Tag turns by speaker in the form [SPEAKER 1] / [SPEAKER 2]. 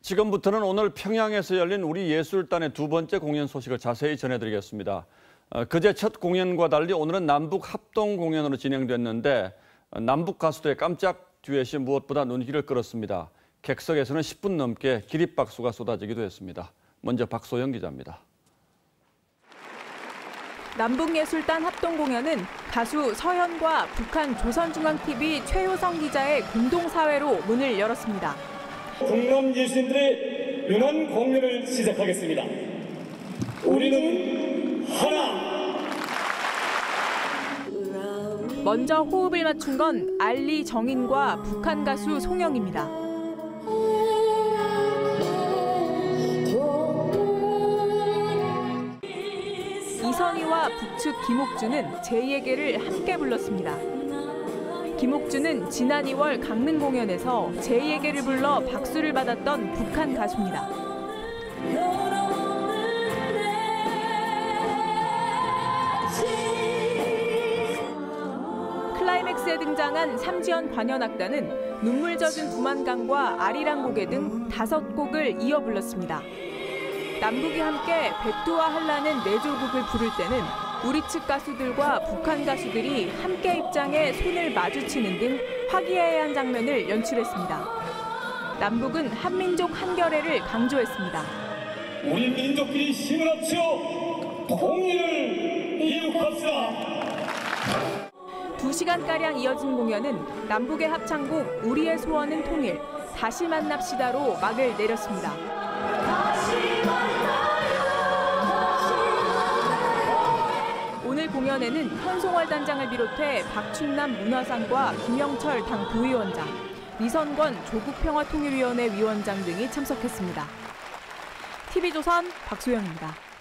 [SPEAKER 1] 지금부터는 오늘 평양에서 열린 우리 예술단의 두 번째 공연 소식을 자세히 전해드리겠습니다. 그제 첫 공연과 달리 오늘은 남북 합동 공연으로 진행됐는데 남북 가수들의 깜짝 듀엣이 무엇보다 눈길을 끌었습니다. 객석에서는 10분 넘게 기립박수가 쏟아지기도 했습니다. 먼저 박소영 기자입니다.
[SPEAKER 2] 남북예술단 합동 공연은 가수 서현과 북한 조선중앙TV 최효성 기자의 공동사회로 문을 열었습니다.
[SPEAKER 3] 국남 예술인들의 윤한 공연을 시작하겠습니다. 우리는 하나.
[SPEAKER 2] 먼저 호흡을 맞춘 건 알리 정인과 북한 가수 송영입니다. 이선희와 북측 김옥주는 제2에게를 함께 불렀습니다. 김옥주는 지난 2월 강릉 공연에서 제2에게를 불러 박수를 받았던 북한 가수입니다. 클라이맥스에 등장한 삼지연 관현악단은 눈물 젖은 두만강과 아리랑 고개 등 5곡을 이어 불렀습니다. 남북이 함께 백두와 한라는 4조국을 부를 때는 우리 측 가수들과 북한 가수들이 함께 입장해 손을 마주치는 등 화기애애한 장면을 연출했습니다. 남북은 한민족 한결애를 강조했습니다.
[SPEAKER 3] 우리 민족끼리 힘을 합쳐 통일을 이룩합시다.
[SPEAKER 2] 2시간가량 이어진 공연은 남북의 합창곡 우리의 소원은 통일, 다시 만납시다로 막을 내렸습니다. 오늘 공연에는 현송월 단장을 비롯해 박춘남 문화상과 김영철 당 부위원장, 미선권 조국평화통일위원회 위원장 등이 참석했습니다. TV조선 박소영입니다.